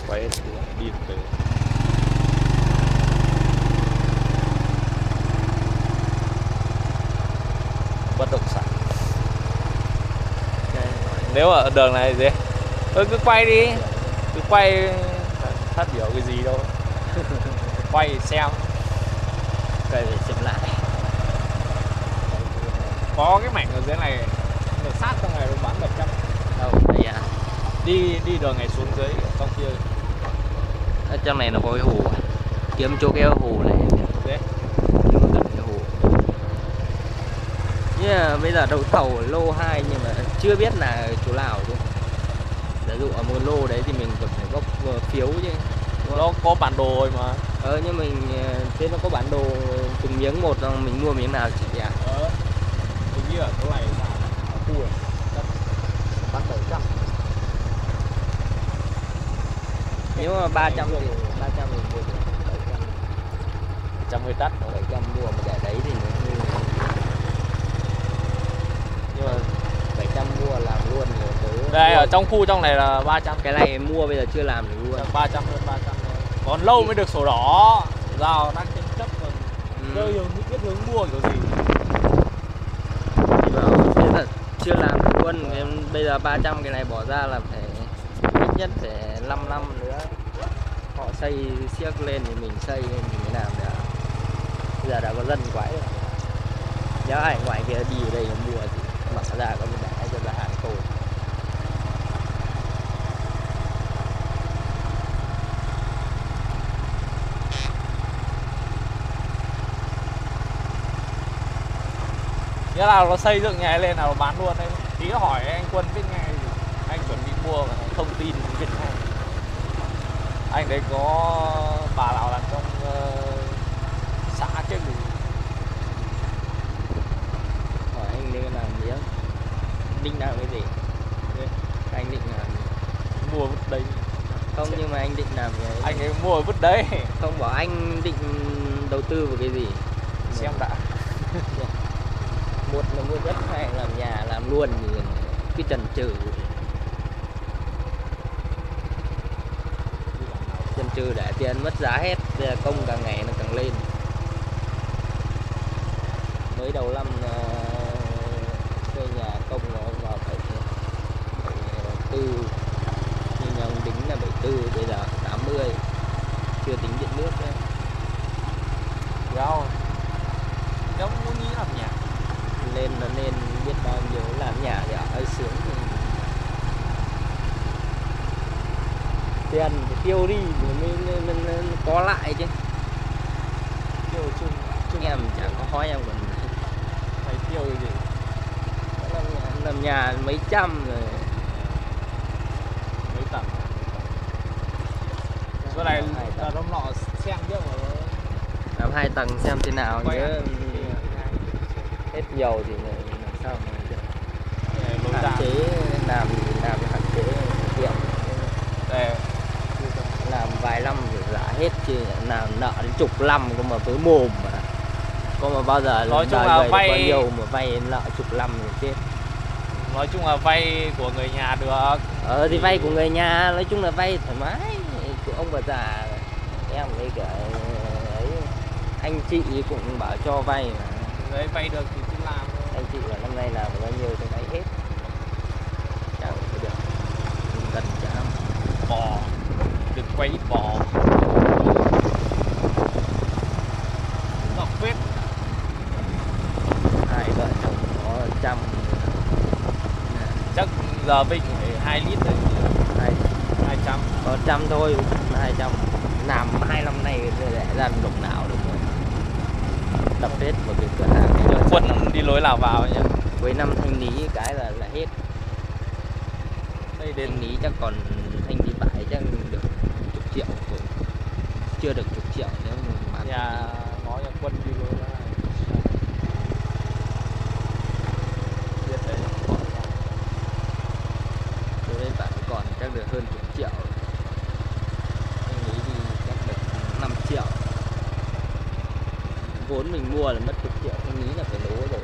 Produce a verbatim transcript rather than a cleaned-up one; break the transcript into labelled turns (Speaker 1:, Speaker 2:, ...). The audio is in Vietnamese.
Speaker 1: quay đi từ bất động sản. Nếu ở đường này gì tôi cứ quay đi, cứ quay phát biểu cái gì đâu. Quay xem
Speaker 2: quay để xem lại.
Speaker 1: Có cái mảnh ở dưới này được sát trong này bán bảy trăm.
Speaker 2: Đâu đây à?
Speaker 1: Đi đi đường này xuống dưới trong kia.
Speaker 2: Ở trong này nó có cái hồ à? Kiếm chỗ cái hồ này.
Speaker 1: Đấy.
Speaker 2: Nhưng mà gần cái hồ. Yeah, bây giờ đấu thầu ở lô hai nhưng mà chưa biết là chỗ nào chứ. Ví dụ ở một lô đấy thì mình còn phải bốc phiếu chứ.
Speaker 1: Nó có bản đồ rồi mà.
Speaker 2: Ờ nhưng mình thế nó có bản đồ từng miếng một rồi mình mua miếng nào chị ạ?
Speaker 1: Ờ. Hình như ở chỗ này là ở khu này đất bán bảy trăm.
Speaker 2: Nếu mà ba trăm thì ba trăm mình mua được bảy trăm.
Speaker 1: bảy trăm mươi tắt,
Speaker 2: bảy trăm mua mà để đấy thì nó nhưng mà bảy trăm mua làm luôn rồi tới.
Speaker 1: Đây ở trong khu trong này là ba trăm.
Speaker 2: Cái này mua bây giờ chưa làm được luôn.
Speaker 1: ba trăm hơn ba trăm. Còn lâu mới được sổ đỏ. Giao đang tranh chấp rồi. Chơi
Speaker 2: Ừ.
Speaker 1: hướng biết hướng mua kiểu gì.
Speaker 2: Thế là chưa làm được luôn. Em bây giờ ba trăm cái này bỏ ra là phải ít nhất phải năm năm nữa. Họ xây xiếc lên thì mình xây lên thì mới làm được. Bây giờ đã có dân quái rồi. Nhớ ai ngoài kia đi ở đây mua thì mở ra có mình đã cho ra hàng tồn.
Speaker 1: Nghĩa là nó xây dựng nhà lên là nó bán luôn đấy. Tí hỏi anh Quân biết ngay gì. Anh chuẩn bị mua thông tin biết ngay. Anh đấy có bà nào làm trong uh, xã chứ gì.
Speaker 2: Hỏi anh định làm gì không? Định làm cái gì?
Speaker 1: Đấy.
Speaker 2: Anh định làm gì?
Speaker 1: Mua vứt đấy.
Speaker 2: Không nhưng mà anh định làm cái
Speaker 1: Anh ấy mua vứt đấy.
Speaker 2: không bảo anh định đầu tư vào cái gì?
Speaker 1: Xem đã.
Speaker 2: Một là mua đất, hai là làm nhà làm luôn thì cứ chần chừ. Chần chừ để tiền mất giá hết, bây giờ công càng ngày nó càng lên. Mới đầu năm thuê nhà công nó vào bảy tư, nhưng mà ông tính là bảy tư, bây giờ tám mươi, chưa tính điện nước nữa.
Speaker 1: Đâu. Nếu muốn nghĩ làm nhà
Speaker 2: Lên nó nên biết bao nhiêu làm nhà thì ở sướng thì tiền phải tiêu đi thì mới, mới, mới, mới có lại chứ.
Speaker 1: tiêu chung chung
Speaker 2: Em chẳng có hỏi em còn
Speaker 1: phải tiêu cái gì.
Speaker 2: làm, làm nhà mấy trăm rồi.
Speaker 1: Mấy tầng. Cái này là đông nọ xem biết mà.
Speaker 2: Làm hai tầng xem thế nào
Speaker 1: Quay
Speaker 2: nhớ.
Speaker 1: à?
Speaker 2: Hết nhiều thì làm sao mà được. Hạn chế làm thì làm hạn chế tiệm.
Speaker 1: Đây.
Speaker 2: Làm vài năm rồi trả hết chứ làm nợ đến chục năm cơ mà với mồm mà. Có mà bao giờ
Speaker 1: nói chung là vay
Speaker 2: bao nhiêu mà vay nợ chục năm rồi chết.
Speaker 1: Nói chung là vay của người nhà được.
Speaker 2: Ờ thì vay của người nhà, nói chung là vay thoải mái của ông bà già. Em với cả ấy anh chị cũng bảo cho vay mà.
Speaker 1: Đấy vay được thì cứ làm thôi.
Speaker 2: Anh chị bảo năm nay làm bao nhiêu thì vay hết. Chẳng có được. Gần trả
Speaker 1: Bò. Đừng quay ít bò. Dọc phết.
Speaker 2: hai vợ chồng có trăm.
Speaker 1: Chắc giờ Vinh phải hai lít rồi.
Speaker 2: Hai
Speaker 1: hai trăm.
Speaker 2: có trăm thôi, hai trăm. Làm hai năm nay để ra đồng nào được rồi. Tập hết một cái cửa hàng này.
Speaker 1: Quân đi lối nào vào nhá.
Speaker 2: Cuối năm thanh lý cái là là hết.
Speaker 1: Đây đến
Speaker 2: Thanh lý chắc còn thanh lý bãi chắc được chục triệu rồi. Chưa được chục triệu nếu mà bán
Speaker 1: nhà nói là Quân đi lối này. Biết đấy.
Speaker 2: cho nên bạn còn chắc được hơn chục triệu. Thanh lý thì chắc được năm triệu. Vốn mình mua là mất chục triệu, thanh lý là phải lỗ rồi.